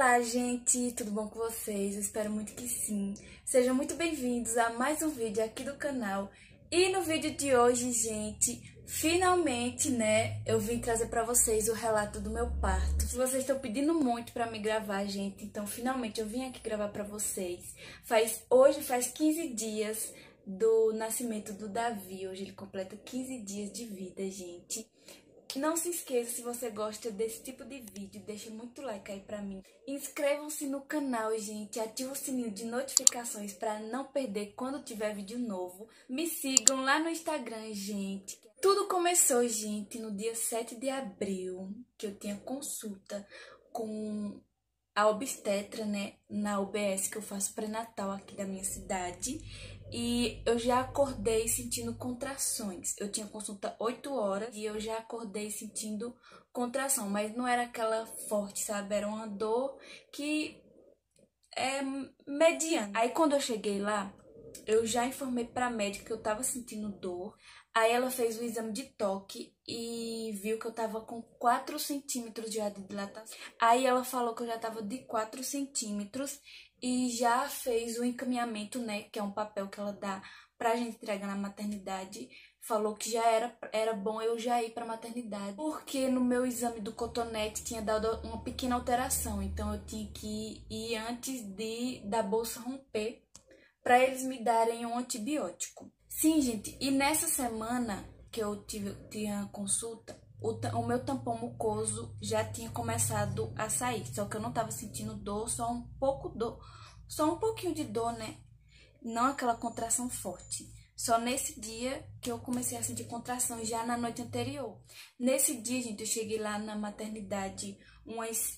Olá, gente! Tudo bom com vocês? Eu espero muito que sim. Sejam muito bem-vindos a mais um vídeo aqui do canal. E no vídeo de hoje, gente, finalmente, eu vim trazer pra vocês o relato do meu parto. Vocês estão pedindo muito pra me gravar, gente, então finalmente eu vim aqui gravar pra vocês. Hoje faz 15 dias do nascimento do Davi. Hoje ele completa 15 dias de vida, gente. Não se esqueça, se você gosta desse tipo de vídeo, deixa muito like aí pra mim. Inscrevam-se no canal, gente, ativa o sininho de notificações pra não perder quando tiver vídeo novo. Me sigam lá no Instagram, gente. Tudo começou, gente, no dia 7 de abril, que eu tinha consulta com a obstetra, na UBS que eu faço pré-natal aqui da minha cidade. E eu já acordei sentindo contrações. Eu tinha consulta 8 horas e eu já acordei sentindo contração, mas não era aquela forte, sabe? Era uma dor que é mediana. Aí quando eu cheguei lá, eu já informei pra médica que eu tava sentindo dor. Aí ela fez o exame de toque e viu que eu tava com 4 centímetros já de dilatação. Aí ela falou que eu já tava de 4 centímetros e já fez o encaminhamento, que é um papel que ela dá pra gente entregar na maternidade. Falou que já era bom eu já ir pra maternidade, porque no meu exame do cotonete tinha dado uma pequena alteração. Então eu tinha que ir antes da bolsa romper pra eles me darem um antibiótico. Sim, gente, e nessa semana que eu tinha consulta, o meu tampão mucoso já tinha começado a sair, só que eu não tava sentindo dor, só um pouquinho de dor, não aquela contração forte. Só nesse dia que eu comecei a sentir contração, já na noite anterior. Nesse dia, gente, eu cheguei lá na maternidade umas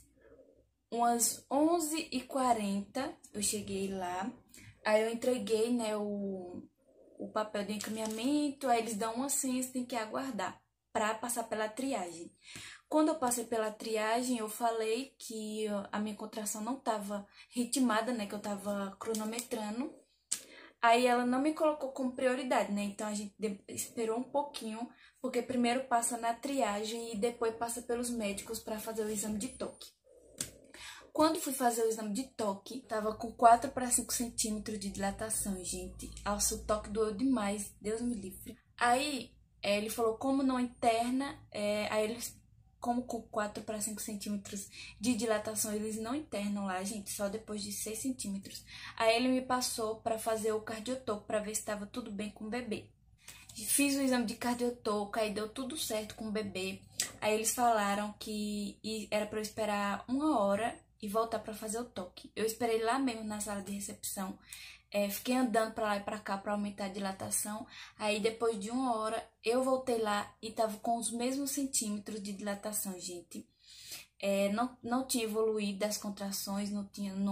11h40, eu cheguei lá, aí eu entreguei, o papel de encaminhamento, aí eles dão uma senha, tem que aguardar para passar pela triagem. Quando eu passei pela triagem, eu falei que a minha contração não estava ritmada, que eu estava cronometrando. Aí ela não me colocou como prioridade, então a gente esperou um pouquinho, porque primeiro passa na triagem e depois passa pelos médicos para fazer o exame de toque. Quando fui fazer o exame de toque, tava com 4 para 5 centímetros de dilatação, gente. Nossa, o toque doeu demais, Deus me livre. Aí, ele falou, como não interna, como com 4 para 5 centímetros de dilatação, eles não internam lá, gente, só depois de 6 centímetros. Aí ele me passou para fazer o cardiotoco, para ver se estava tudo bem com o bebê. Fiz o exame de cardiotoco, aí deu tudo certo com o bebê. Aí eles falaram que era para eu esperar 1 hora e voltar para fazer o toque. Eu esperei lá mesmo na sala de recepção, fiquei andando para lá e para cá para aumentar a dilatação. Aí depois de 1 hora eu voltei lá e tava com os mesmos centímetros de dilatação, gente. Não tinha evoluído as contrações, não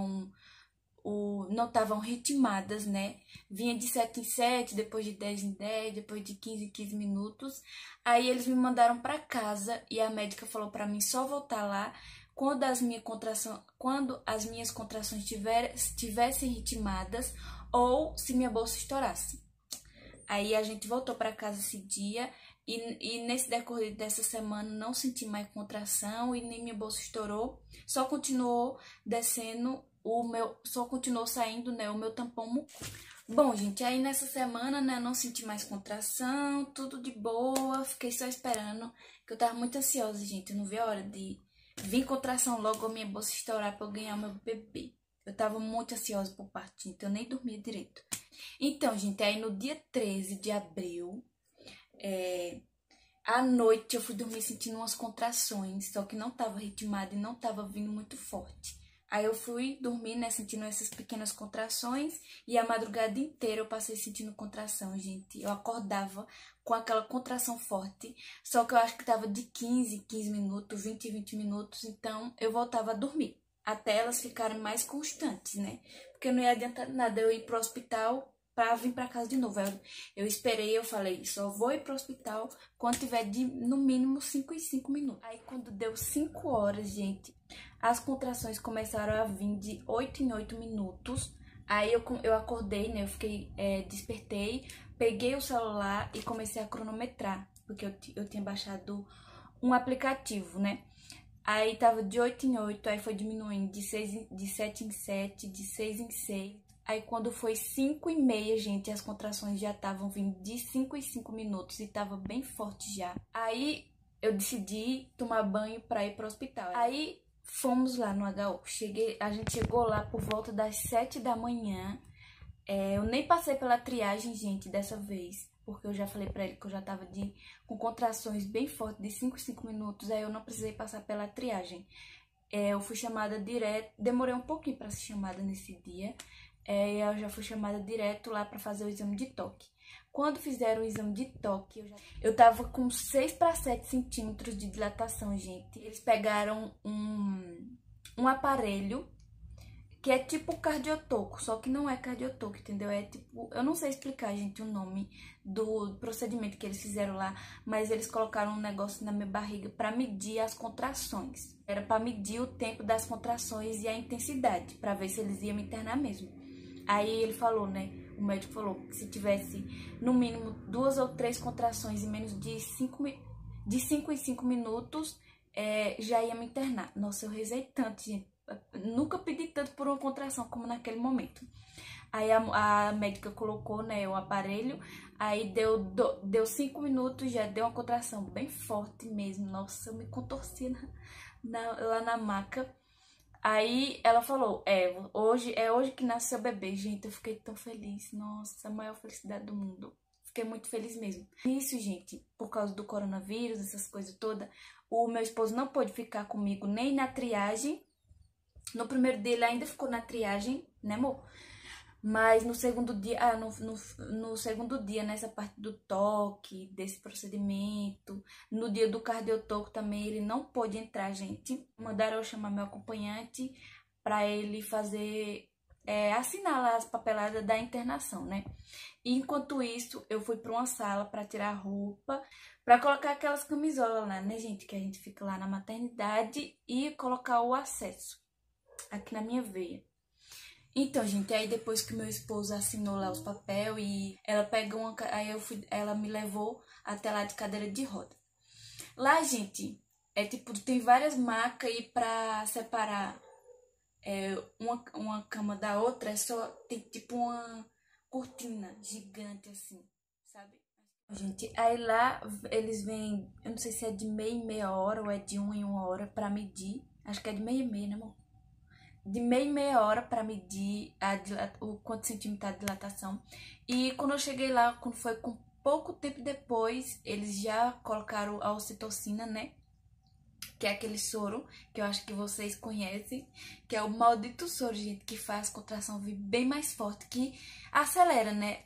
estavam ritmadas, Vinha de 7 em 7, depois de 10 em 10, depois de 15 em 15 minutos. Aí eles me mandaram para casa e a médica falou para mim só voltar lá quando as minhas contrações tivessem ritmadas ou se minha bolsa estourasse. Aí a gente voltou para casa esse dia e nesse decorrer dessa semana não senti mais contração e nem minha bolsa estourou, só continuou descendo só continuou saindo, o meu tampão mucoso. Bom, gente, aí nessa semana, não senti mais contração, tudo de boa, fiquei só esperando, que eu tava muito ansiosa, gente, eu não vi a hora de vir contração logo, a minha bolsa estourar pra eu ganhar o meu bebê. Eu tava muito ansiosa por partir, então eu nem dormia direito. Então, gente, aí no dia 13 de abril, à noite eu fui dormir sentindo umas contrações, só que não tava ritmada e não tava vindo muito forte. Aí eu fui dormir, sentindo essas pequenas contrações e a madrugada inteira eu passei sentindo contração, gente. Eu acordava com aquela contração forte, só que eu acho que tava de 15 minutos, 20 minutos, então eu voltava a dormir, até elas ficarem mais constantes, Porque não ia adiantar nada eu ir pro hospital para vir para casa de novo. Eu esperei, eu falei, só vou ir pro hospital quando tiver no mínimo 5 em 5 minutos. Aí quando deu 5 horas, gente, as contrações começaram a vir de 8 em 8 minutos. Aí eu acordei, eu fiquei, despertei, peguei o celular e comecei a cronometrar, porque eu tinha baixado um aplicativo, Aí tava de 8 em 8, aí foi diminuindo de 7 em 7, de 6 em 6. Aí quando foi 5 e meia, gente, as contrações já estavam vindo de 5 em 5 minutos e tava bem forte já. Aí eu decidi tomar banho pra ir pro hospital. Aí fomos lá no HU. A gente chegou lá por volta das 7 da manhã. Eu nem passei pela triagem, gente, dessa vez. Porque eu já falei pra ele que eu já tava com contrações bem fortes, de 5 em 5 minutos. Aí eu não precisei passar pela triagem. Eu fui chamada direto. Demorei um pouquinho pra ser chamada nesse dia. Eu já fui chamada direto lá pra fazer o exame de toque. Quando fizeram o exame de toque, eu tava com 6 para 7 centímetros de dilatação, gente. Eles pegaram um aparelho que é tipo cardiotoco, só que não é cardiotoco, entendeu? É tipo, eu não sei explicar, gente, o nome do procedimento que eles fizeram lá, mas eles colocaram um negócio na minha barriga pra medir as contrações. Era pra medir o tempo das contrações e a intensidade, pra ver se eles iam me internar mesmo. Aí ele falou, né? O médico falou que se tivesse no mínimo 2 ou 3 contrações em menos de 5 em 5 minutos, já ia me internar. Nossa, eu rezei tanto, gente. Nunca pedi tanto por uma contração como naquele momento. Aí a médica colocou, né, o aparelho, aí deu 5 minutos, já deu uma contração bem forte mesmo. Nossa, eu me contorci lá na maca. Aí ela falou, hoje que nasce seu bebê. Gente, eu fiquei tão feliz. Nossa, a maior felicidade do mundo. Fiquei muito feliz mesmo. Isso, gente, por causa do coronavírus, essas coisas todas, o meu esposo não pôde ficar comigo nem na triagem. No primeiro dia ele ainda ficou na triagem, né, amor? Mas no segundo dia, no segundo dia, nessa parte do toque, desse procedimento, no dia do cardiotoco também, ele não pôde entrar, gente. Mandaram eu chamar meu acompanhante para ele fazer, assinar lá as papeladas da internação, né? E enquanto isso, eu fui para uma sala para tirar a roupa, para colocar aquelas camisolas lá, né, gente? Que a gente fica lá na maternidade e colocar o acesso aqui na minha veia. Então, gente, aí depois que meu esposo assinou lá os papéis e ela pegou ela me levou até lá de cadeira de roda. Lá, gente, tem várias macas e pra separar uma cama da outra, tem tipo uma cortina gigante assim, sabe? Gente, aí lá eles vêm, eu não sei se é de meia em meia hora ou é de 1 em 1 hora pra medir. Acho que é de meia em meia, né, amor? De meia em meia hora para medir o quanto centímetro de dilatação. E quando eu cheguei lá, quando foi com pouco tempo depois, eles já colocaram a ocitocina, né? Que é aquele soro que eu acho que vocês conhecem, que é o maldito soro, gente, que faz a contração vir bem mais forte, que acelera, né?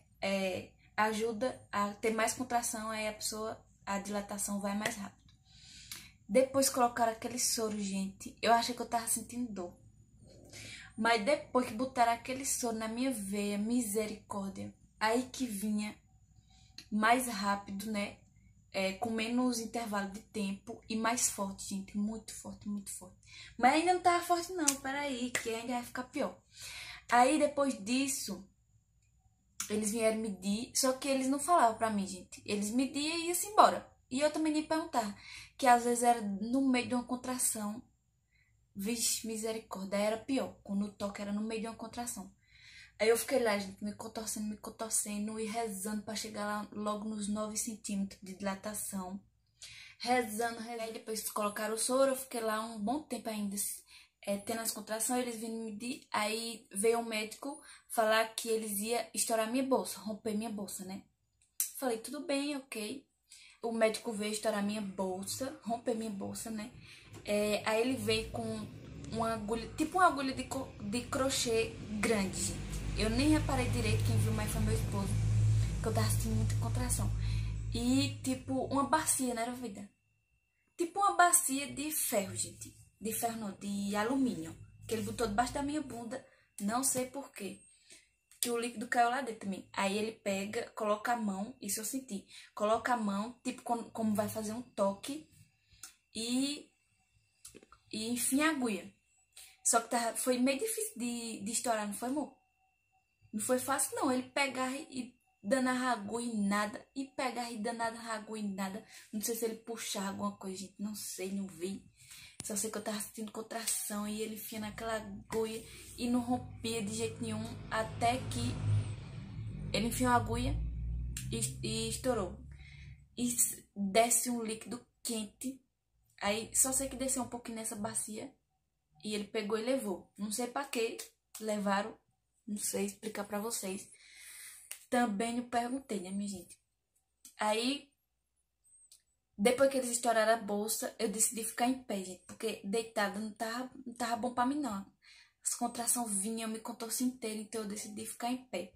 Ajuda a ter mais contração, aí a dilatação vai mais rápido. Depois colocaram aquele soro, gente, eu achei que eu tava sentindo dor. Mas depois que botaram aquele soro na minha veia, misericórdia, aí que vinha mais rápido, né? Com menos intervalo de tempo e mais forte, gente. Muito forte, muito forte. Mas ainda não tava forte não, peraí, que ainda vai ficar pior. Aí depois disso, eles vieram medir, só que eles não falavam pra mim, gente. Eles mediam e iam-se embora. E eu também nem perguntar, que às vezes era no meio de uma contração. Vixe, misericórdia, era pior, quando o toque era no meio de uma contração. Aí eu fiquei lá, gente, me contorcendo e rezando pra chegar lá logo nos 9 centímetros de dilatação. Rezando. Aí depois colocaram o soro, eu fiquei lá um bom tempo ainda, tendo as contrações, eles vinham me medir. Aí veio o médico falar que eles iam estourar minha bolsa, romper minha bolsa, né? Falei, tudo bem, ok. O médico veio estourar minha bolsa, romper minha bolsa, né? Aí ele veio com uma agulha, tipo uma agulha de crochê grande, gente. Eu nem reparei direito, quem viu mais foi meu esposo, que eu tava sentindo muita contração. E tipo uma bacia, né, vida? Tipo uma bacia de ferro, gente. De ferro não, de alumínio. Que ele botou debaixo da minha bunda, não sei porquê. Que o líquido caiu lá dentro também. Aí ele pega, coloca a mão, isso eu senti. Coloca a mão, tipo como vai fazer um toque. E enfim a agulha. Só que foi meio difícil de estourar, não foi, amor? Não foi fácil, não. Ele pegar e danar a agulha e nada. E pegar e danar a agulha e nada. Não sei se ele puxar alguma coisa, gente. Não sei, não vi. Só sei que eu tava sentindo contração e ele enfia naquela agulha e não rompia de jeito nenhum, até que ele enfiou a agulha e estourou. E desce um líquido quente. Aí só sei que desceu um pouquinho nessa bacia e ele pegou e levou. Não sei pra que levaram, não sei explicar pra vocês. Também não perguntei, né, minha gente? Aí, depois que eles estouraram a bolsa, eu decidi ficar em pé, gente, porque deitada não tava bom pra mim, não. As contrações vinham, me contorci inteira, então eu decidi ficar em pé.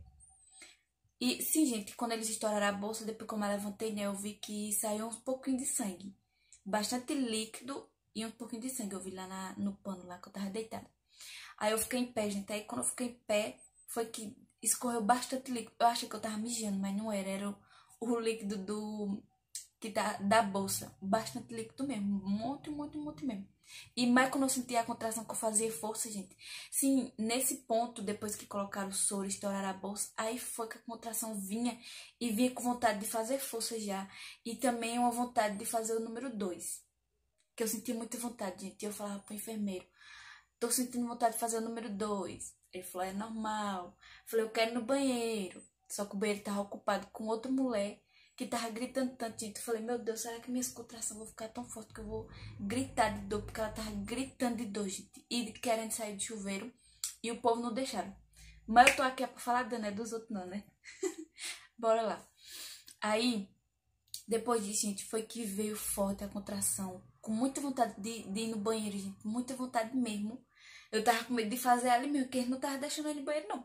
E, sim, gente, quando eles estouraram a bolsa, depois que eu me levantei, né, eu vi que saiu um pouquinho de sangue. Bastante líquido e um pouquinho de sangue. Eu vi lá no pano, lá que eu tava deitada. Aí eu fiquei em pé, gente. Aí quando eu fiquei em pé, foi que escorreu bastante líquido. Eu achei que eu tava mijando, mas não era. Era o líquido da bolsa. Bastante líquido mesmo. Muito, muito, muito mesmo. E mais quando eu senti a contração que eu fazia força, gente. Sim, nesse ponto, depois que colocaram o soro e estouraram a bolsa, aí foi que a contração vinha e vinha com vontade de fazer força já. E também uma vontade de fazer o número 2. Que eu senti muita vontade, gente. E eu falava pro enfermeiro, tô sentindo vontade de fazer o número 2. Ele falou, é normal. Eu falei, eu quero ir no banheiro. Só que o banheiro tava ocupado com outra mulher que tava gritando tanto, gente. Eu falei, meu Deus, será que minhas contrações vão ficar tão forte que eu vou gritar de dor? Porque ela tava gritando de dor, gente. E querendo sair do chuveiro. E o povo não deixaram. Mas eu tô aqui pra falar né, dos outros não, né? Bora lá. Aí, depois disso, gente, foi que veio forte a contração. Com muita vontade de ir no banheiro, gente. Muita vontade mesmo. Eu tava com medo de fazer ali mesmo, porque ele não tava deixando ele no banheiro, não.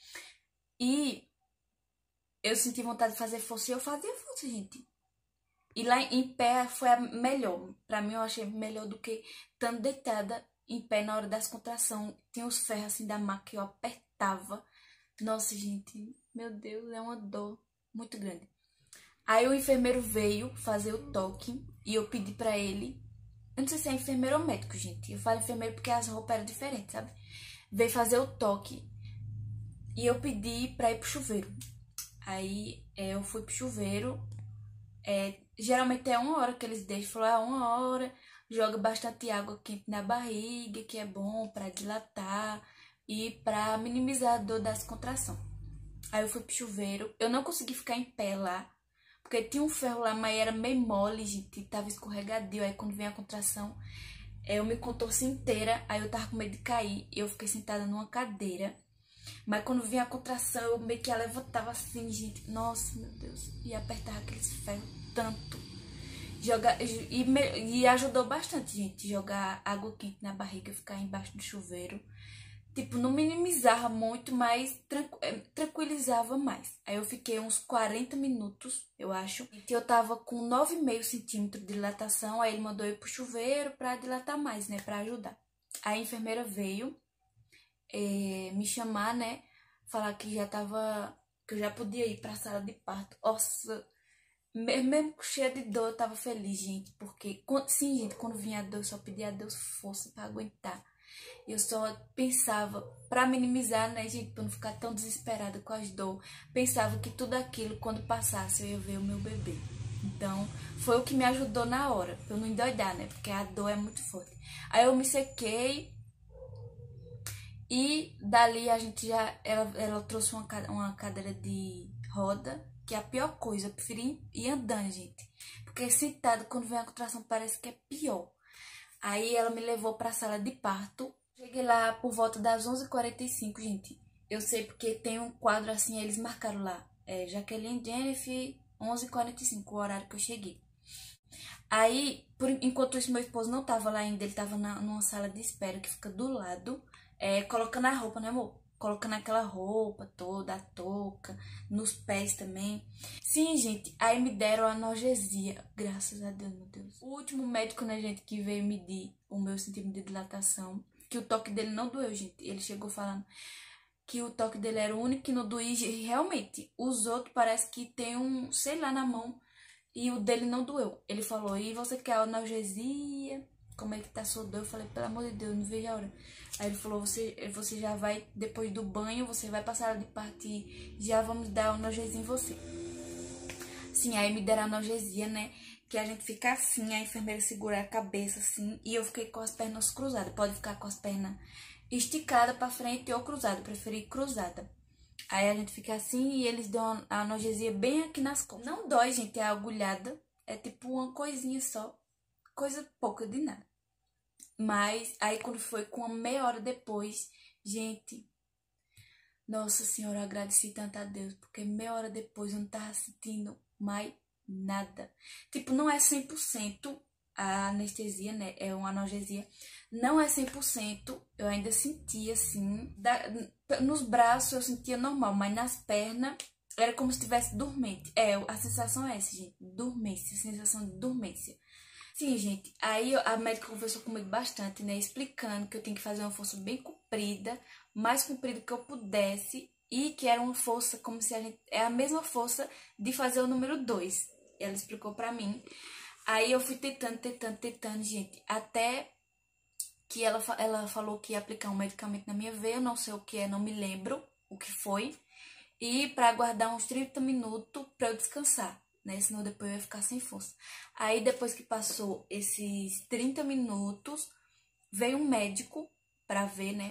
E eu senti vontade de fazer força e eu fazia força, gente. E lá em pé foi a melhor. Pra mim, eu achei melhor do que estando deitada em pé na hora das contrações. Tinha os ferros assim da maca que eu apertava. Nossa, gente, meu Deus, é uma dor muito grande. Aí o enfermeiro veio fazer o toque e eu pedi pra ele. Eu não sei se é enfermeiro ou médico, gente. Eu falo enfermeiro porque as roupas eram diferentes, sabe? Veio fazer o toque e eu pedi pra ir pro chuveiro. Aí eu fui pro chuveiro. Geralmente é 1 hora que eles deixam. Falou, 1 hora. Joga bastante água quente na barriga, que é bom pra dilatar e pra minimizar a dor das contrações. Aí eu fui pro chuveiro. Eu não consegui ficar em pé lá, porque tinha um ferro lá, mas era meio mole, gente. Tava escorregadio. Aí quando vem a contração, eu me contorci inteira. Aí eu tava com medo de cair. Eu fiquei sentada numa cadeira. Mas quando vinha a contração, eu meio que a levantava assim, gente. Nossa, meu Deus. E apertava aqueles ferros tanto. E ajudou bastante, gente. Jogar água quente na barriga e ficar embaixo do chuveiro. Tipo, não minimizava muito, mas tranquilizava mais. Aí eu fiquei uns 40 minutos, eu acho. E eu tava com 9,5 centímetros de dilatação. Aí ele mandou eu ir pro chuveiro pra dilatar mais, né? Pra ajudar. Aí a enfermeira veio me chamar, né? Falar que que eu já podia ir pra sala de parto. Nossa, mesmo cheia de dor, eu tava feliz, gente. Porque, sim, gente, quando vinha a dor, eu só pedia a Deus força pra aguentar. Eu só pensava, pra minimizar, né, gente, pra não ficar tão desesperada com as dores, pensava que tudo aquilo, quando passasse, eu ia ver o meu bebê. Então, foi o que me ajudou na hora, pra eu não endoidar, né, porque a dor é muito forte. Aí eu me sequei e dali a gente ela trouxe uma cadeira de roda, que é a pior coisa, eu preferi ir andando, gente. Porque sentado, quando vem a contração, parece que é pior. Aí ela me levou pra sala de parto. Cheguei lá por volta das 11h45, gente. Eu sei porque tem um quadro assim, eles marcaram lá. Jaqueline Jennifer, 11h45, o horário que eu cheguei. Aí, enquanto isso, meu esposo não tava lá ainda, ele tava numa sala de espera que fica do lado, colocando a roupa, né, amor? Colocando aquela roupa toda, a touca, nos pés também. Sim, gente, aí me deram analgesia. Graças a Deus, meu Deus. O último médico, né, gente, que veio medir o meu centímetro de dilatação, que o toque dele não doeu, gente. Ele chegou falando que o toque dele era o único que não doía. E realmente, os outros parece que tem um, sei lá, na mão. E o dele não doeu. Ele falou, e você quer analgesia? Como é que tá sua dor? Eu falei, pelo amor de Deus, não vejo a hora. Aí ele falou, você já vai, depois do banho, você vai passar de parto e já vamos dar analgesia em você. Sim, aí me deram analgesia, né? que a gente fica assim, a enfermeira segura a cabeça assim, e eu fiquei com as pernas cruzadas. Pode ficar com as pernas esticadas pra frente ou cruzada, eu preferi cruzada. Aí a gente fica assim e eles dão a analgesia bem aqui nas costas. Não dói, gente, é agulhada, é tipo uma coisinha só, coisa pouca de nada. Mas aí quando foi com uma meia hora depois, gente, nossa senhora, eu agradeci tanto a Deus, porque meia hora depois eu não tava sentindo mais nada. Tipo, não é 100% a anestesia, né? É uma analgesia. Não é 100%, eu ainda sentia assim. Nos braços eu sentia normal, mas nas pernas era como se estivesse dormente. A sensação é essa, gente. Dormência, sensação de dormência. Sim, gente. Aí a médica conversou comigo bastante, né? Explicando que eu tenho que fazer uma força bem comprida, mais comprida que eu pudesse. E que era uma força como se a gente... É a mesma força de fazer o número 2. Ela explicou pra mim. Aí eu fui tentando, gente. Até que ela falou que ia aplicar um medicamento na minha veia. Eu não sei o que é, não me lembro o que foi. E pra aguardar uns 30 minutos pra eu descansar, né? Senão depois eu ia ficar sem força. Aí depois que passou esses 30 minutos, veio um médico pra ver, né?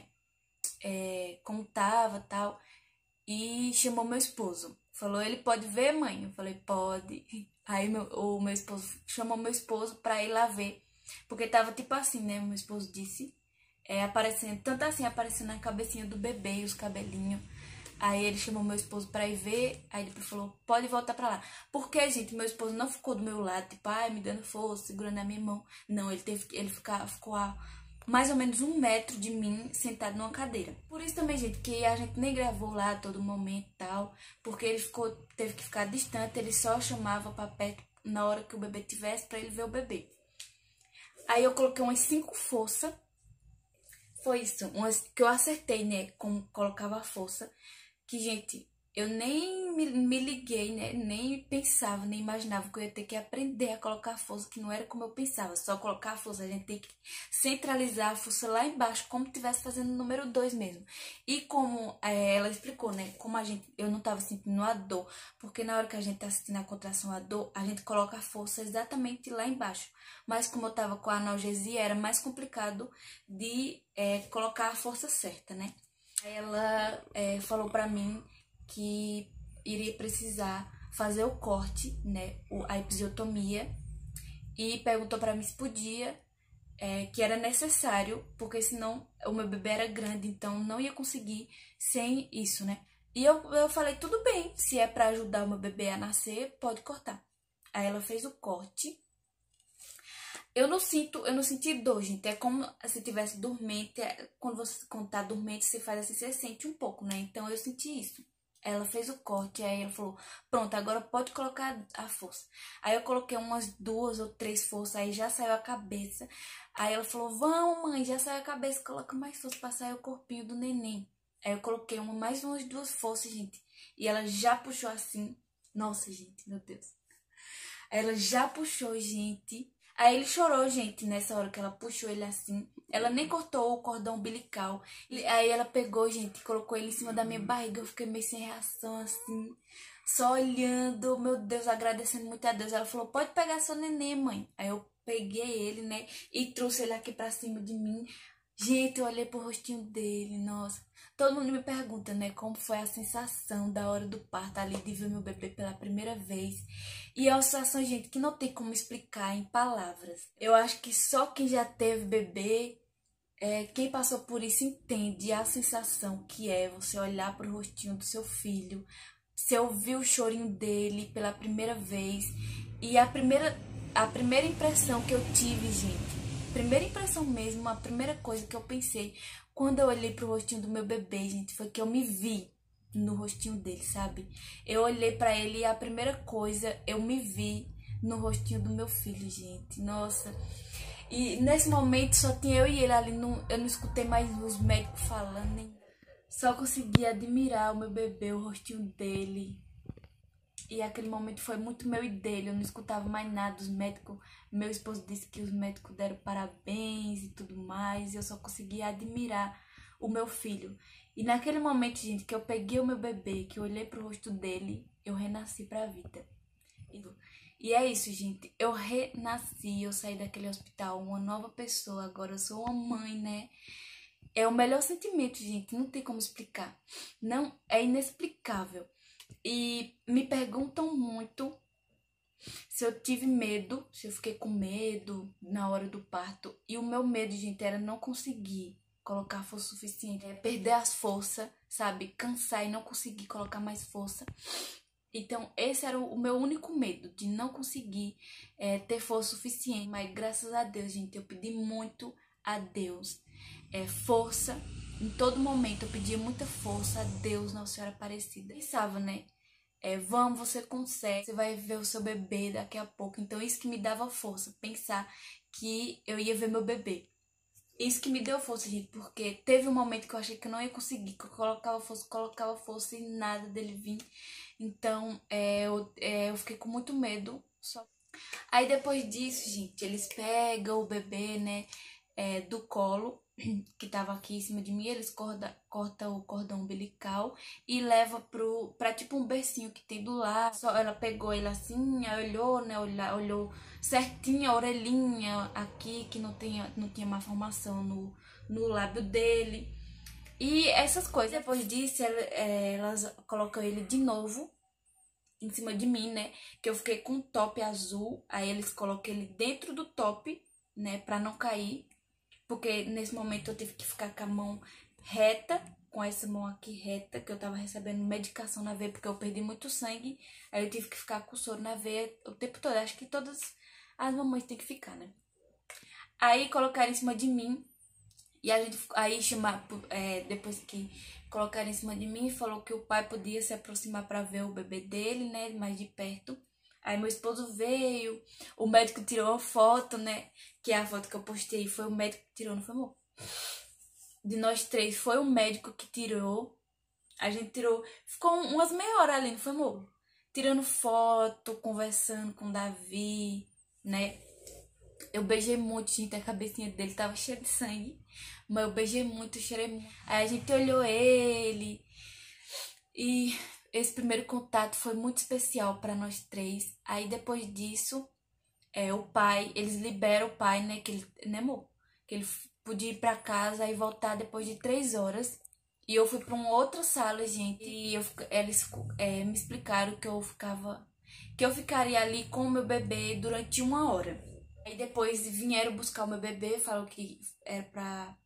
Como tava e tal. E chamou meu esposo. Falou, ele pode ver, mãe? Eu falei, pode. Aí o meu esposo chamou meu esposo pra ir lá ver. Porque tava tipo assim, né? Meu esposo disse. Aparecendo, tanto assim, aparecendo a cabecinha do bebê e os cabelinhos. Aí ele chamou meu esposo pra ir ver. Aí ele falou, pode voltar pra lá. Porque, gente, meu esposo não ficou do meu lado, tipo, ai, me dando força, segurando a minha mão. Não, ele ficou a mais ou menos 1 metro de mim, sentado numa cadeira. Por isso também, gente, que a gente nem gravou lá a todo momento e tal. Porque ele teve que ficar distante, ele só chamava pra perto na hora que o bebê tivesse pra ele ver o bebê. Aí eu coloquei umas 5 forças. Foi isso, umas que eu acertei, né, como colocava a força. Que, gente, eu nem me liguei, né? Nem pensava, nem imaginava que eu ia ter que aprender a colocar força, que não era como eu pensava. Só colocar a força, a gente tem que centralizar a força lá embaixo, como estivesse fazendo o número 2 mesmo. E como ela explicou, né? Como eu não tava sentindo a dor, porque na hora que a gente tá sentindo a contração, a dor, a gente coloca a força exatamente lá embaixo. Mas como eu tava com a analgesia, era mais complicado de colocar a força certa, né? Ela falou pra mim que iria precisar fazer o corte, né, a episiotomia, e perguntou pra mim se podia, que era necessário, porque senão o meu bebê era grande, então não ia conseguir sem isso, né. E eu falei, tudo bem, se é pra ajudar o meu bebê a nascer, pode cortar. Aí ela fez o corte. Eu não senti dor, gente. É como se tivesse dormente. Quando tá dormente, você faz assim, você sente um pouco, né? Então eu senti isso. Ela fez o corte, aí ela falou, pronto, agora pode colocar a força. Aí eu coloquei umas 2 ou 3 forças, aí já saiu a cabeça. Aí ela falou, vamos, mãe, já saiu a cabeça, coloca mais força pra sair o corpinho do neném. Aí eu coloquei mais umas 2 forças, gente. E ela já puxou assim. Nossa, gente, meu Deus. Ela já puxou, gente. Aí ele chorou, gente, nessa hora que ela puxou ele assim. Ela nem cortou o cordão umbilical. Aí ela pegou, gente, e colocou ele em cima da minha barriga. Eu fiquei meio sem reação, assim, só olhando, meu Deus, agradecendo muito a Deus. Ela falou, pode pegar seu neném, mãe. Aí eu peguei ele, né, e trouxe ele aqui pra cima de mim. Gente, eu olhei pro rostinho dele, nossa. Todo mundo me pergunta, né, como foi a sensação da hora do parto ali, de ver meu bebê pela primeira vez. E é uma sensação, gente, que não tem como explicar em palavras. Eu acho que só quem já teve bebê, quem passou por isso entende a sensação que é você olhar pro rostinho do seu filho, você ouvir o chorinho dele pela primeira vez. E a primeira impressão que eu tive, gente, primeira impressão mesmo, a primeira coisa que eu pensei quando eu olhei pro rostinho do meu bebê, gente, foi que eu me vi no rostinho dele, sabe? Eu olhei pra ele e a primeira coisa, eu me vi no rostinho do meu filho, gente. Nossa. E nesse momento só tinha eu e ele ali, eu não escutei mais os médicos falando, nem só consegui admirar o meu bebê, o rostinho dele. E aquele momento foi muito meu e dele, eu não escutava mais nada dos médicos. Meu esposo disse que os médicos deram parabéns e tudo mais, e eu só conseguia admirar o meu filho. E naquele momento, gente, que eu peguei o meu bebê, que eu olhei pro rosto dele, eu renasci pra vida. E é isso, gente. Eu renasci, eu saí daquele hospital uma nova pessoa. Agora eu sou uma mãe, né? É o melhor sentimento, gente. Não tem como explicar. Não, é inexplicável. E me perguntam muito se eu tive medo, se eu fiquei com medo na hora do parto. E o meu medo, gente, era não conseguir colocar força suficiente. Perder as forças, sabe? Cansar e não conseguir colocar mais força. Então, esse era o meu único medo, de não conseguir ter força suficiente. Mas, graças a Deus, gente, eu pedi muito a Deus força. Em todo momento, eu pedia muita força a Deus, Nossa Senhora Aparecida. Pensava, né? Vamos, você consegue, você vai ver o seu bebê daqui a pouco. Então, isso que me dava força, pensar que eu ia ver meu bebê. Isso que me deu força, gente, porque teve um momento que eu achei que eu não ia conseguir, que eu colocava força e nada dele vir. Então, eu fiquei com muito medo. Aí depois disso, gente, eles pegam o bebê, né, do colo, que tava aqui em cima de mim, eles cortam o cordão umbilical e leva pra tipo um bercinho que tem do lado. Só ela pegou ele assim, aí olhou, né, olhou certinho a orelhinha aqui, que não tinha malformação no lábio dele. E essas coisas. Depois disso, elas colocam ele de novo em cima de mim, né? Que eu fiquei com um top azul. Aí eles colocam ele dentro do top, né? Pra não cair. Porque nesse momento eu tive que ficar com a mão reta. Com essa mão aqui reta. Que eu tava recebendo medicação na veia. Porque eu perdi muito sangue. Aí eu tive que ficar com soro na veia o tempo todo. Acho que todas as mamães têm que ficar, né? Aí colocaram em cima de mim. E a gente aí depois que colocaram em cima de mim, falou que o pai podia se aproximar para ver o bebê dele, né, mais de perto. Aí meu esposo veio, o médico tirou a foto, né, que é a foto que eu postei, foi o médico que tirou, não foi, amor? De nós três, foi o médico que tirou. A gente tirou, ficou umas meia hora ali, não foi, amor? Tirando foto, conversando com o Davi, né? Eu beijei muito, gente, a cabecinha dele tava cheia de sangue. Mas eu beijei muito, cheirei muito. Aí a gente olhou ele. E esse primeiro contato foi muito especial pra nós três. Aí depois disso, o pai, eles liberam o pai, né? Que ele, né, amor? Que ele podia ir pra casa e voltar depois de 3 horas. E eu fui pra uma outra sala, gente. E eles me explicaram que eu ficaria ali com o meu bebê durante 1 hora. Aí depois vieram buscar o meu bebê, falaram que era pra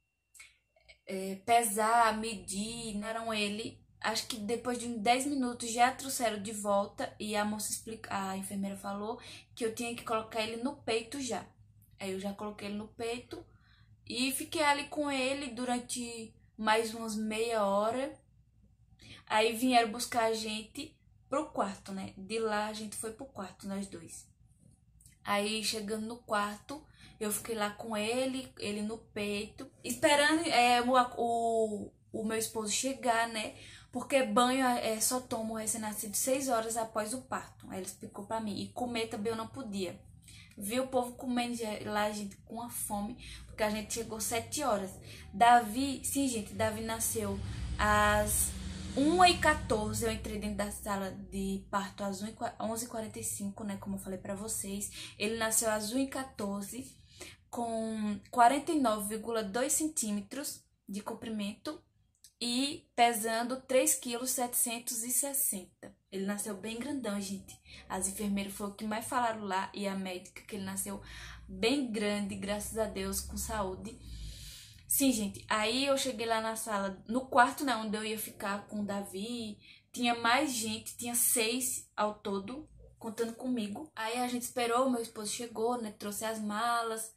pesar, medir, né? Ele. Acho que depois de 10 minutos já trouxeram de volta e a enfermeira falou que eu tinha que colocar ele no peito já. Aí eu já coloquei ele no peito e fiquei ali com ele durante mais umas meia hora. Aí vieram buscar a gente pro quarto, né? De lá a gente foi pro quarto, nós dois. Aí, chegando no quarto, eu fiquei lá com ele no peito, esperando o meu esposo chegar, né? Porque banho só tomo recém-nascido 6 horas após o parto. Aí ele explicou pra mim. E comer também eu não podia. Vi o povo comendo lá, gente, com uma fome, porque a gente chegou 7 horas. Davi nasceu às 1h14, eu entrei dentro da sala de parto às 11h45, né, como eu falei pra vocês. Ele nasceu às 1h14, com 49,2 centímetros de comprimento e pesando 3,760 kg. Ele nasceu bem grandão, gente. As enfermeiras foram o que mais falaram lá e a médica, que ele nasceu bem grande, graças a Deus, com saúde. Sim, gente, aí eu cheguei lá na sala, no quarto, né, onde eu ia ficar com o Davi, tinha mais gente, tinha 6 ao todo, contando comigo. Aí a gente esperou, meu esposo chegou, né, trouxe as malas,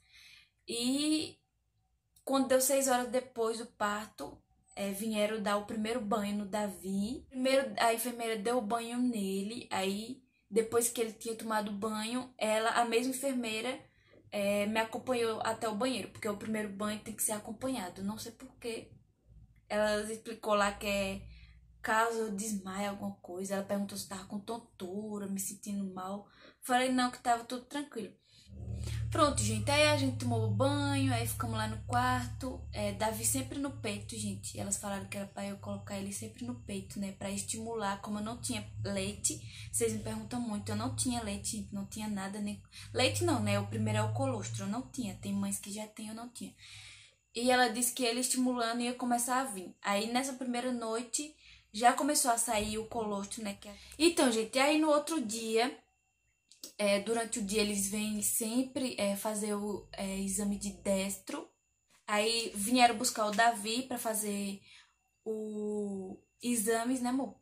e quando deu 6 horas depois do parto, vieram dar o primeiro banho no Davi. Primeiro a enfermeira deu o banho nele, aí depois que ele tinha tomado banho, a mesma enfermeira, me acompanhou até o banheiro, porque o primeiro banho tem que ser acompanhado. Não sei porquê. Ela explicou lá que caso eu desmaie alguma coisa. Ela perguntou se tava com tontura, me sentindo mal. Falei não, que tava tudo tranquilo. Pronto, gente, aí a gente tomou banho, aí ficamos lá no quarto, Davi sempre no peito, gente, elas falaram que era pra eu colocar ele sempre no peito, né, pra estimular, como eu não tinha leite, vocês me perguntam muito, eu não tinha leite, gente, não tinha nada, nem, leite não, né, o primeiro é o colostro, eu não tinha, tem mães que já tem, eu não tinha, e ela disse que ele estimulando ia começar a vir, aí nessa primeira noite já começou a sair o colostro, né, então, gente, aí no outro dia... durante o dia eles vêm sempre fazer o exame de destro. Aí vieram buscar o Davi para fazer o exames, né, amor?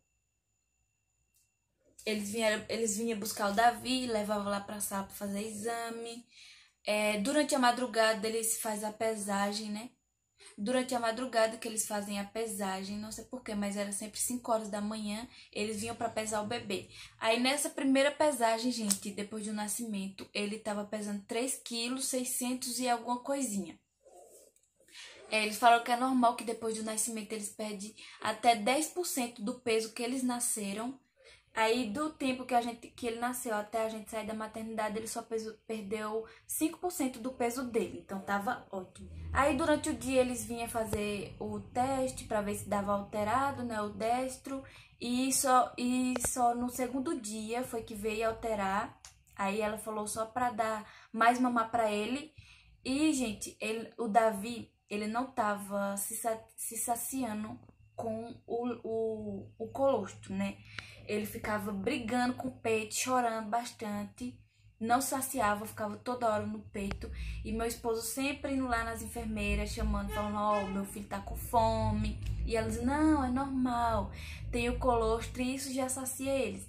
Eles vinham buscar o Davi, levavam lá pra sala para fazer exame. Durante a madrugada eles fazem a pesagem, né? Durante a madrugada que eles fazem a pesagem, não sei porquê, mas era sempre 5 horas da manhã, eles vinham para pesar o bebê. Aí nessa primeira pesagem, gente, depois do nascimento, ele tava pesando 3,6 kg e alguma coisinha. Eles falaram que é normal que depois do nascimento eles perdem até 10% do peso que eles nasceram. Aí, do tempo que ele nasceu até a gente sair da maternidade, ele só perdeu 5% do peso dele. Então, tava ótimo. Aí, durante o dia, eles vinham fazer o teste para ver se dava alterado, né, o destro. E só no segundo dia foi que veio alterar. Aí, ela falou só para dar mais mamar para ele. E, gente, o Davi, ele não tava se saciando com o colostro, né? Ele ficava brigando com o peito, chorando bastante, não saciava, ficava toda hora no peito. E meu esposo sempre indo lá nas enfermeiras, chamando, falando, ó, meu filho tá com fome. E elas, não, é normal, tem o colostro e isso já sacia eles.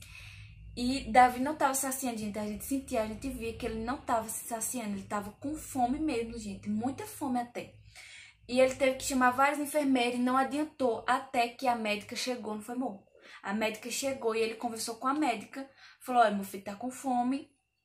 E Davi não tava saciando, gente, a gente sentia, a gente via que ele não tava se saciando, ele tava com fome mesmo, gente, muita fome até. E ele teve que chamar várias enfermeiras e não adiantou até que a médica chegou, não foi, amor? A médica chegou e ele conversou com a médica, falou, olha, meu filho tá com fome,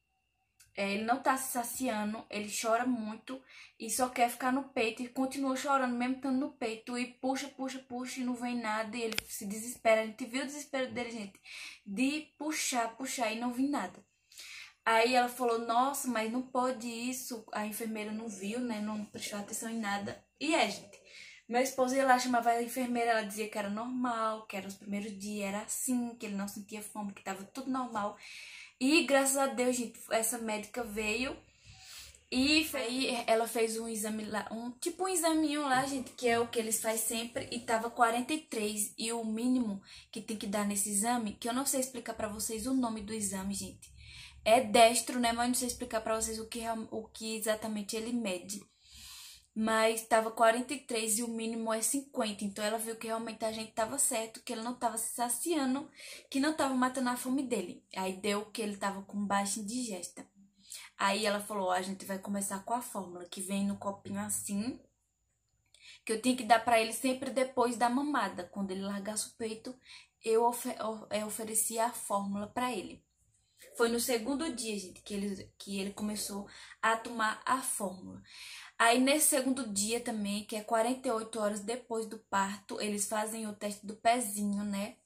ele não tá se saciando, ele chora muito e só quer ficar no peito e continua chorando mesmo estando no peito e puxa, puxa, puxa e não vem nada e ele se desespera. A gente viu o desespero dele, gente, de puxar, puxar e não vir nada. Aí ela falou, nossa, mas não pode isso, a enfermeira não viu, né, não prestou atenção em nada. E gente, meu esposo ia lá, chamava a enfermeira, ela dizia que era normal, que era os primeiros dias, era assim, que ele não sentia fome, que tava tudo normal. E graças a Deus, gente, essa médica veio e aí ela fez um exame lá, tipo um examinho lá, gente, que é o que eles fazem sempre, e tava 43. E o mínimo que tem que dar nesse exame, que eu não sei explicar pra vocês o nome do exame, gente. É destro, né? Mas não sei explicar pra vocês o que exatamente ele mede. Mas tava 43 e o mínimo é 50. Então ela viu que realmente a gente tava certo, que ele não tava se saciando, que não tava matando a fome dele. Aí deu que ele tava com baixa indigesta. Aí ela falou, ó, a gente vai começar com a fórmula, que vem no copinho assim, que eu tinha que dar pra ele sempre depois da mamada. Quando ele largasse o peito, eu oferecia a fórmula pra ele. Foi no segundo dia, gente, que ele começou a tomar a fórmula. Aí, nesse segundo dia também, que é 48 horas depois do parto, eles fazem o teste do pezinho, né?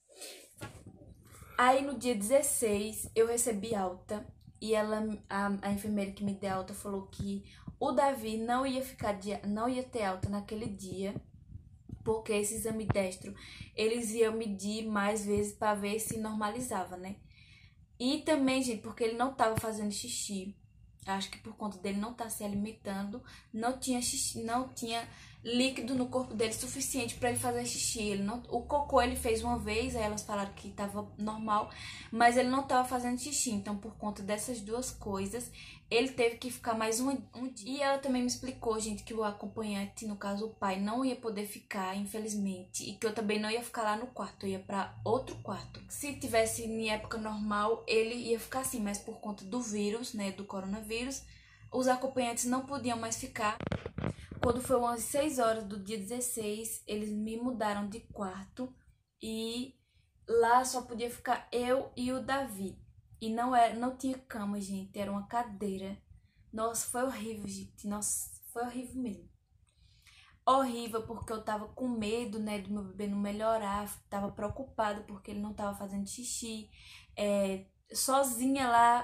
Aí, no dia 16, eu recebi alta. E a enfermeira que me deu alta falou que o Davi não ia ter alta naquele dia. Porque esse exame destro, eles iam medir mais vezes para ver se normalizava, né? E também, gente, porque ele não tava fazendo xixi. Acho que por conta dele não estar se alimentando, não tinha xixi, não tinha líquido no corpo dele suficiente para ele fazer xixi. O cocô ele fez uma vez, aí elas falaram que estava normal, mas ele não estava fazendo xixi. Então, por conta dessas duas coisas, ele teve que ficar mais um dia. E ela também me explicou, gente, que o acompanhante, no caso o pai, não ia poder ficar, infelizmente, e que eu também não ia ficar lá no quarto, eu ia para outro quarto. Se tivesse em época normal, ele ia ficar assim, mas por conta do vírus, né, do coronavírus, os acompanhantes não podiam mais ficar. Quando foi umas 6 horas do dia 16, eles me mudaram de quarto e lá só podia ficar eu e o Davi. E não tinha cama, gente, era uma cadeira. Nossa, foi horrível, gente. Nossa, foi horrível mesmo. Horrível porque eu tava com medo, né, do meu bebê não melhorar, tava preocupada porque ele não tava fazendo xixi, sozinha lá,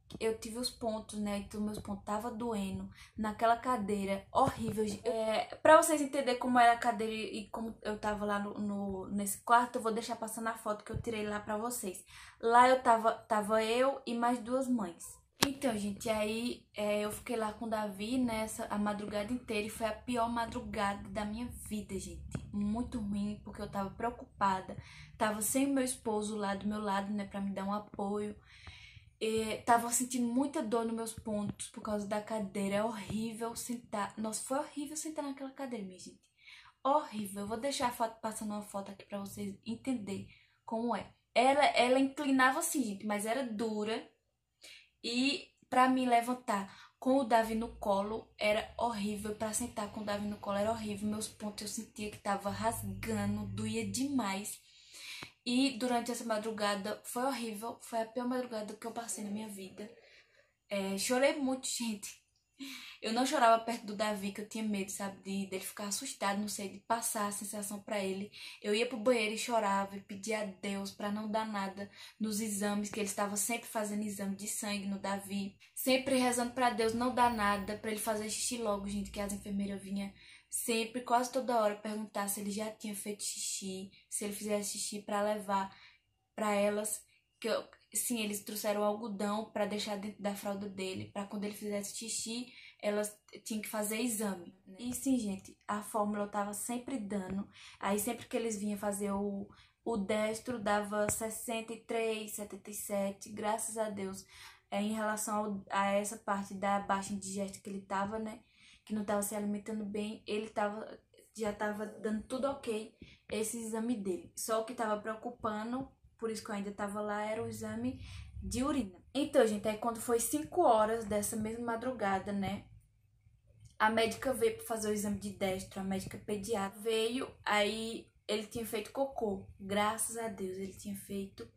eu tive os pontos, né? Então meus pontos tava doendo naquela cadeira horrível. Pra vocês entenderem como era a cadeira e como eu tava lá nesse quarto, eu vou deixar passando a foto que eu tirei lá pra vocês. Lá eu tava eu e mais duas mães. Então, gente, aí eu fiquei lá com o Davi a madrugada inteira e foi a pior madrugada da minha vida, gente. Muito ruim, porque eu tava preocupada. Tava sem o meu esposo lá do meu lado, né, pra me dar um apoio. Tava sentindo muita dor nos meus pontos por causa da cadeira. É horrível sentar. Nossa, foi horrível sentar naquela cadeira, minha gente. Horrível. Eu vou deixar a foto, passando uma foto aqui pra vocês entenderem como é. Ela inclinava assim, gente, mas era dura. E pra me levantar com o Davi no colo era horrível. Pra sentar com o Davi no colo era horrível. Meus pontos eu sentia que tava rasgando, doía demais. E durante essa madrugada foi horrível. Foi a pior madrugada que eu passei na minha vida. Chorei muito, gente. Eu não chorava perto do Davi, que eu tinha medo, sabe, dele ficar assustado, não sei, de passar a sensação pra ele. Eu ia pro banheiro e chorava e pedia a Deus pra não dar nada nos exames, que ele estava sempre fazendo exame de sangue no Davi. Sempre rezando pra Deus não dar nada, pra ele fazer xixi logo, gente, que as enfermeiras vinham sempre, quase toda hora, perguntar se ele já tinha feito xixi, se ele fizesse xixi pra levar pra elas. Sim, eles trouxeram algodão pra deixar dentro da fralda dele, pra quando ele fizesse xixi, elas tinham que fazer exame, né? E sim, gente, a fórmula eu tava sempre dando. Aí sempre que eles vinham fazer o destro, dava 63, 77, graças a Deus. Em relação a essa parte da baixa indigesta que ele tava, né? Que não tava se alimentando bem, já tava dando tudo ok, esse exame dele. Só o que tava preocupando, por isso que eu ainda tava lá, era o exame de urina. Então, gente, aí quando foi 5 horas dessa mesma madrugada, né, a médica veio pra fazer o exame de destro, a médica pediatra veio, aí ele tinha feito cocô, graças a Deus ele tinha feito,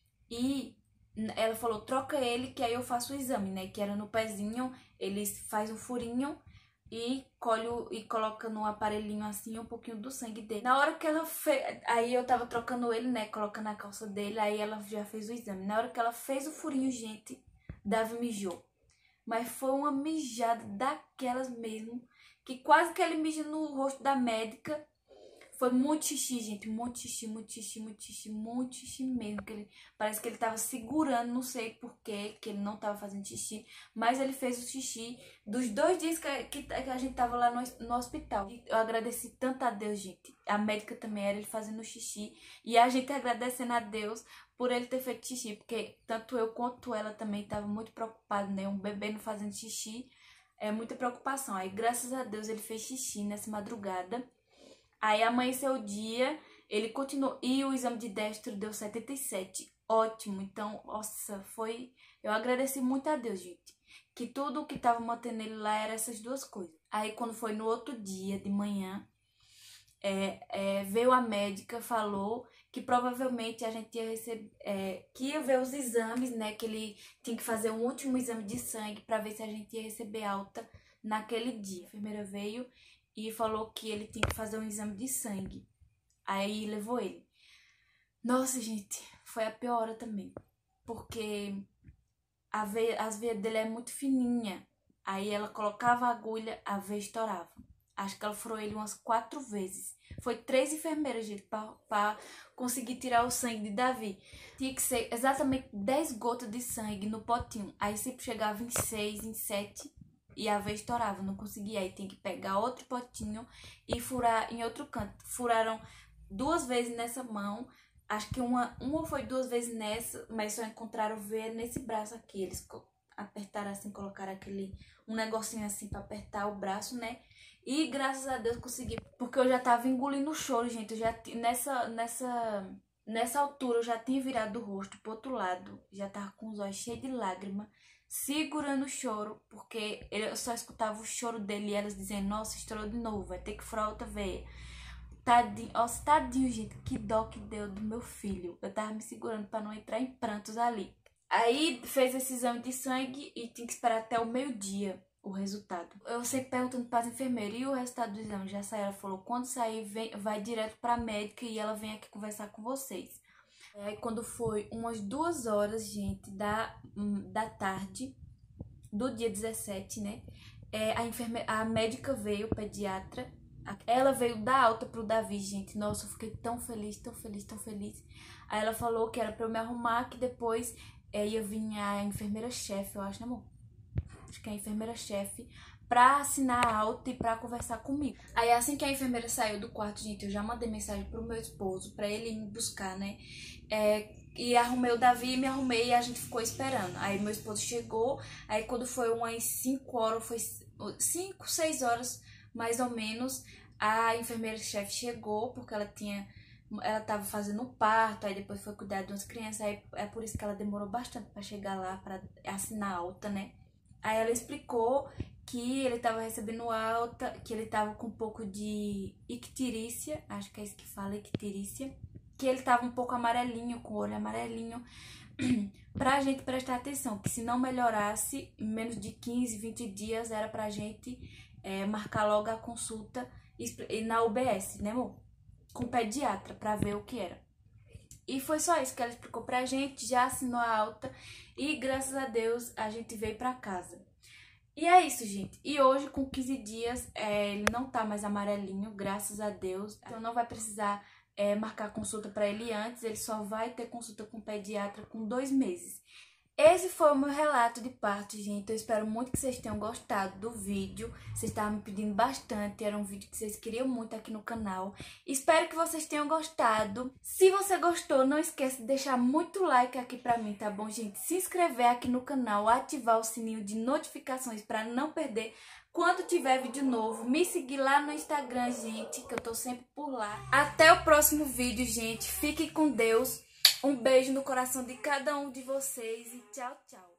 e ela falou, troca ele que aí eu faço o exame, né, que era no pezinho, eles faz um furinho e coloca no aparelhinho assim um pouquinho do sangue dele. Na hora que ela fez, aí eu tava trocando ele, né, colocando a calça dele, aí ela já fez o exame. Na hora que ela fez o furinho, gente, Davi mijou. Mas foi uma mijada daquelas mesmo, que quase que ele mija no rosto da médica. Foi muito xixi, gente, muito xixi, muito xixi, muito xixi, muito xixi mesmo. Parece que ele tava segurando, não sei por quê, que ele não tava fazendo xixi, mas ele fez o xixi dos 2 dias que a gente tava lá no hospital. Eu agradeci tanto a Deus, gente. A médica também era ele fazendo xixi, e a gente agradecendo a Deus por ele ter feito xixi, porque tanto eu quanto ela também tava muito preocupado, né? Um bebê não fazendo xixi é muita preocupação. Aí, graças a Deus, ele fez xixi nessa madrugada. Aí amanheceu o dia, ele continuou. E o exame de destro deu 77. Ótimo. Então, nossa, eu agradeci muito a Deus, gente. Que tudo o que tava mantendo ele lá era essas duas coisas. Aí quando foi no outro dia de manhã, veio a médica, falou que provavelmente a gente ia receber, que ia ver os exames, né? Que ele tinha que fazer um último exame de sangue para ver se a gente ia receber alta naquele dia. A enfermeira veio e falou que ele tinha que fazer um exame de sangue. Aí levou ele. Nossa, gente, foi a pior hora também. Porque as veias dele é muito fininha. Aí ela colocava a agulha, a veia estourava. Acho que ela furou ele umas 4 vezes. Foi 3 enfermeiras, gente, pra conseguir tirar o sangue de Davi. Tinha que ser exatamente 10 gotas de sangue no potinho. Aí sempre chegava em 6, em 7 e a veia estourava. Não conseguia. Aí tem que pegar outro potinho e furar em outro canto. Furaram 2 vezes nessa mão. Acho que uma foi 2 vezes nessa, mas só encontraram veia nesse braço aqui. Eles apertaram assim, colocaram um negocinho assim pra apertar o braço, né? E graças a Deus consegui, porque eu já tava engolindo o choro, gente. Eu já nessa altura eu já tinha virado o rosto pro outro lado, já tava com os olhos cheios de lágrima, segurando o choro, porque eu só escutava o choro dele e elas dizendo, nossa, estourou de novo, vai ter que furar outra veia. Tadinho, nossa, tadinho, gente, que dó que deu do meu filho. Eu tava me segurando pra não entrar em prantos ali. Aí fez esse exame de sangue e tinha que esperar até o meio-dia o resultado. Eu sempre perguntando para as enfermeiras, e o resultado do exame já saiu? Ela falou, quando sair, vai direto para a médica e ela vem aqui conversar com vocês. Aí quando foi umas 2 horas, gente, da tarde do dia 17, né? A médica veio, pediatra. Ela veio dar alta pro Davi, gente. Nossa, eu fiquei tão feliz, tão feliz, tão feliz. Aí ela falou que era pra eu me arrumar, que depois ia vir a enfermeira-chefe, eu acho, né, amor? Acho que é a enfermeira-chefe, pra assinar a alta e pra conversar comigo. Aí assim que a enfermeira saiu do quarto, gente, eu já mandei mensagem pro meu esposo, pra ele me buscar, né? E arrumei o Davi, me arrumei e a gente ficou esperando. Aí meu esposo chegou, aí quando foi umas 5 horas, foi 5, 6 horas mais ou menos, a enfermeira-chefe chegou, porque ela tava fazendo parto, aí depois foi cuidar de umas crianças, aí é por isso que ela demorou bastante pra chegar lá, pra assinar a alta, né? Aí ela explicou que ele tava recebendo alta, que ele tava com um pouco de icterícia, acho que é isso que fala, icterícia, que ele tava um pouco amarelinho, com o olho amarelinho, pra gente prestar atenção, que se não melhorasse, em menos de 15, 20 dias, era pra gente marcar logo a consulta na UBS, né, amor? Com o pediatra, pra ver o que era. E foi só isso que ela explicou pra gente, já assinou a alta e graças a Deus a gente veio pra casa. E é isso, gente. E hoje, com 15 dias, ele não tá mais amarelinho, graças a Deus. Então não vai precisar marcar consulta pra ele antes, ele só vai ter consulta com o pediatra com 2 meses. Esse foi o meu relato de parto, gente. Eu espero muito que vocês tenham gostado do vídeo. Vocês estavam me pedindo bastante, era um vídeo que vocês queriam muito aqui no canal. Espero que vocês tenham gostado. Se você gostou, não esqueça de deixar muito like aqui pra mim, tá bom, gente? Se inscrever aqui no canal, ativar o sininho de notificações pra não perder quando tiver vídeo novo. Me seguir lá no Instagram, gente, que eu tô sempre por lá. Até o próximo vídeo, gente. Fiquem com Deus. Um beijo no coração de cada um de vocês e tchau, tchau.